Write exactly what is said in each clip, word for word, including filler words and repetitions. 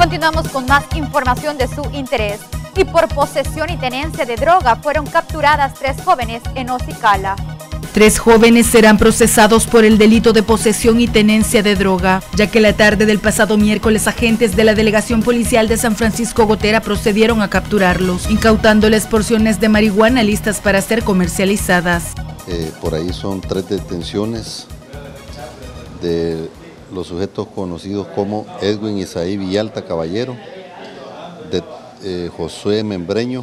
Continuamos con más información de su interés. Y por posesión y tenencia de droga fueron capturadas tres jóvenes en Ocicala. Tres jóvenes serán procesados por el delito de posesión y tenencia de droga, ya que la tarde del pasado miércoles agentes de la Delegación Policial de San Francisco Gotera procedieron a capturarlos, incautándoles porciones de marihuana listas para ser comercializadas. Eh, por ahí son tres detenciones de los sujetos conocidos como Edwin Isaí Villalta Caballero, de eh, Josué Membreño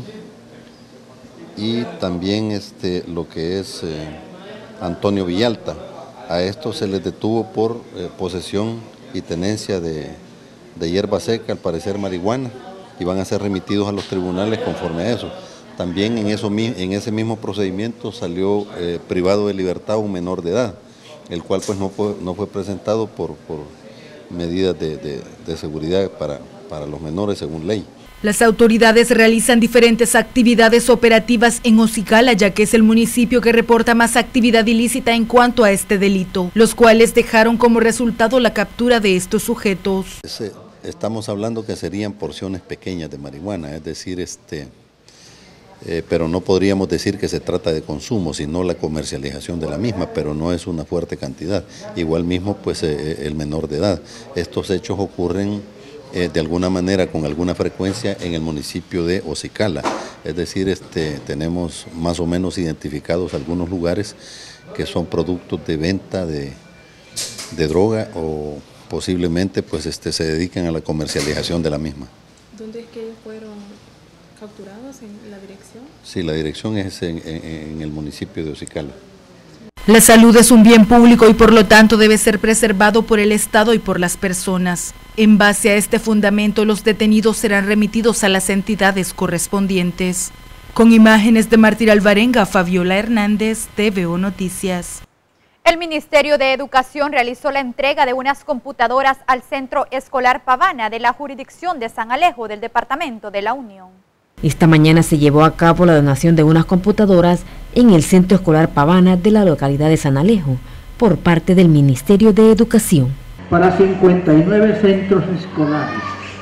y también este, lo que es eh, Antonio Villalta. A estos se les detuvo por eh, posesión y tenencia de, de hierba seca, al parecer marihuana, y van a ser remitidos a los tribunales conforme a eso. También en, eso, en ese mismo procedimiento salió eh, privado de libertad un menor de edad, el cual pues no fue, no fue presentado por, por medidas de, de, de seguridad para, para los menores según ley. Las autoridades realizan diferentes actividades operativas en Ocicala, ya que es el municipio que reporta más actividad ilícita en cuanto a este delito, los cuales dejaron como resultado la captura de estos sujetos. Estamos hablando que serían porciones pequeñas de marihuana, es decir, este, eh, pero no podríamos decir que se trata de consumo, sino la comercialización de la misma, pero no es una fuerte cantidad. Igual mismo pues eh, el menor de edad. Estos hechos ocurren Eh, de alguna manera, con alguna frecuencia en el municipio de Ocicala. Es decir, este, tenemos más o menos identificados algunos lugares que son productos de venta de, de droga o posiblemente pues, este, se dedican a la comercialización de la misma. ¿Dónde es que ellos fueron capturados? ¿En la dirección? Sí, la dirección es en, en, en el municipio de Ocicala. La salud es un bien público y por lo tanto debe ser preservado por el Estado y por las personas. En base a este fundamento, los detenidos serán remitidos a las entidades correspondientes. Con imágenes de Martín Alvarenga, Fabiola Hernández, T V O Noticias. El Ministerio de Educación realizó la entrega de unas computadoras al Centro Escolar Pavana de la jurisdicción de San Alejo del Departamento de la Unión. Esta mañana se llevó a cabo la donación de unas computadoras en el Centro Escolar Pavana de la localidad de San Alejo por parte del Ministerio de Educación. Para cincuenta y nueve centros escolares.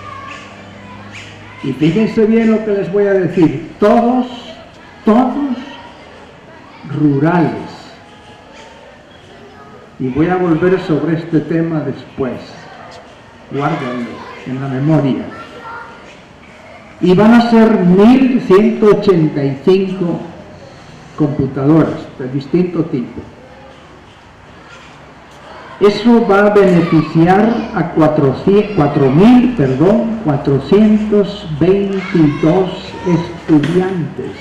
Y fíjense bien lo que les voy a decir, todos, todos rurales. Y voy a volver sobre este tema después. Guárdenlo en la memoria. Y van a ser mil ciento ochenta y cinco computadoras de distinto tipo. Eso va a beneficiar a cuatro mil cuatrocientos veintidós estudiantes.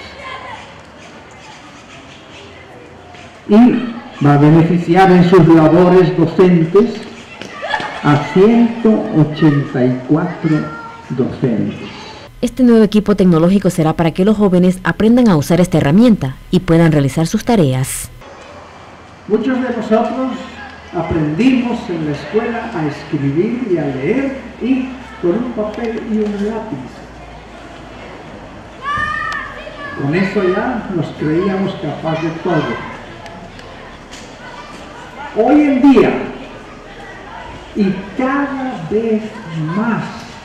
Y va a beneficiar en sus labores docentes a ciento ochenta y cuatro docentes. Este nuevo equipo tecnológico será para que los jóvenes aprendan a usar esta herramienta y puedan realizar sus tareas. Muchos de nosotros aprendimos en la escuela a escribir y a leer y con un papel y un lápiz. Con eso ya nos creíamos capaces de todo. Hoy en día, y cada vez más,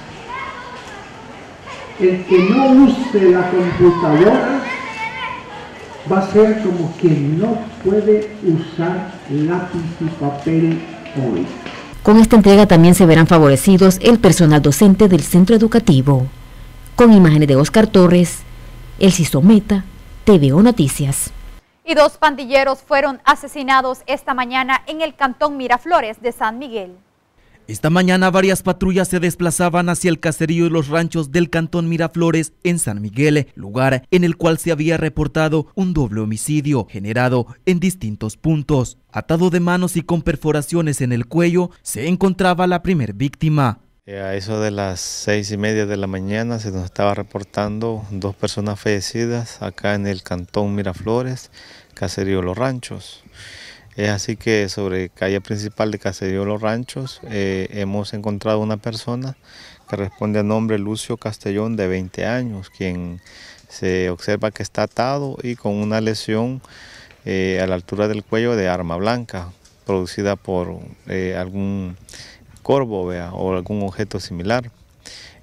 el que no use la computadora va a ser como quien no puede usar lápiz y papel hoy. Con esta entrega también se verán favorecidos el personal docente del centro educativo. Con imágenes de Oscar Torres, Elsie Someta, T V O Noticias. Y dos pandilleros fueron asesinados esta mañana en el cantón Miraflores de San Miguel. Esta mañana varias patrullas se desplazaban hacia el caserío y los ranchos del cantón Miraflores en San Miguel, lugar en el cual se había reportado un doble homicidio generado en distintos puntos. Atado de manos y con perforaciones en el cuello se encontraba la primer víctima. A eso de las seis y media de la mañana se nos estaba reportando dos personas fallecidas acá en el cantón Miraflores, caserío Los Ranchos. Es así que sobre calle principal de Caserío Los Ranchos eh, hemos encontrado una persona que responde al nombre Lucio Castellón, de veinte años, quien se observa que está atado y con una lesión eh, a la altura del cuello de arma blanca, producida por eh, algún corvo, vea, o algún objeto similar.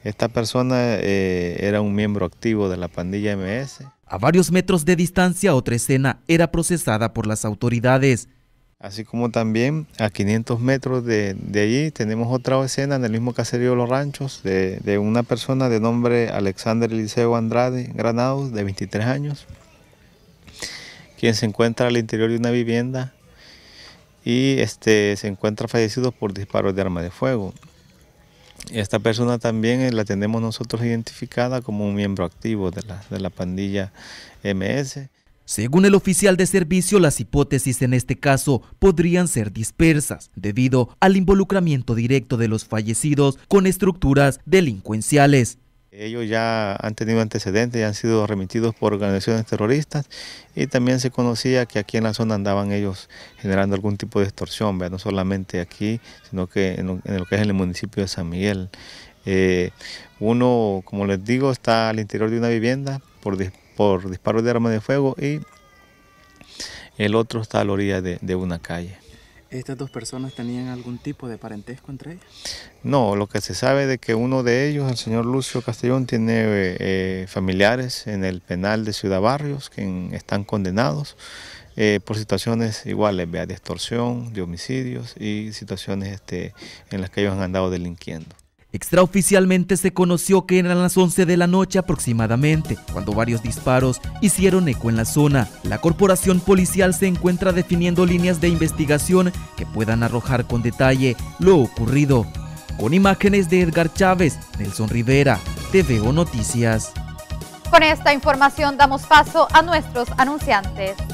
Esta persona eh, era un miembro activo de la pandilla eme ese. A varios metros de distancia, otra escena era procesada por las autoridades. Así como también a quinientos metros de, de allí tenemos otra escena en el mismo caserío de Los Ranchos de, de una persona de nombre Alexander Eliseo Andrade Granados, de veintitrés años, quien se encuentra al interior de una vivienda y este, se encuentra fallecido por disparos de arma de fuego. Esta persona también la tenemos nosotros identificada como un miembro activo de la, de la pandilla eme ese. Según el oficial de servicio, las hipótesis en este caso podrían ser dispersas debido al involucramiento directo de los fallecidos con estructuras delincuenciales. Ellos ya han tenido antecedentes y han sido remitidos por organizaciones terroristas y también se conocía que aquí en la zona andaban ellos generando algún tipo de extorsión, ¿verdad? No solamente aquí, sino que en lo, en lo que es el municipio de San Miguel. Eh, uno, como les digo, está al interior de una vivienda por, por disparos de arma de fuego y el otro está a la orilla de, de una calle. ¿Estas dos personas tenían algún tipo de parentesco entre ellas? No, lo que se sabe de que uno de ellos, el señor Lucio Castellón, tiene eh, familiares en el penal de Ciudad Barrios que están condenados eh, por situaciones iguales, ¿vea? De extorsión, de homicidios y situaciones este, en las que ellos han andado delinquiendo. Extraoficialmente se conoció que eran las once de la noche aproximadamente, cuando varios disparos hicieron eco en la zona. La corporación policial se encuentra definiendo líneas de investigación que puedan arrojar con detalle lo ocurrido. Con imágenes de Edgar Chávez, Nelson Rivera, T V O Noticias. Con esta información damos paso a nuestros anunciantes.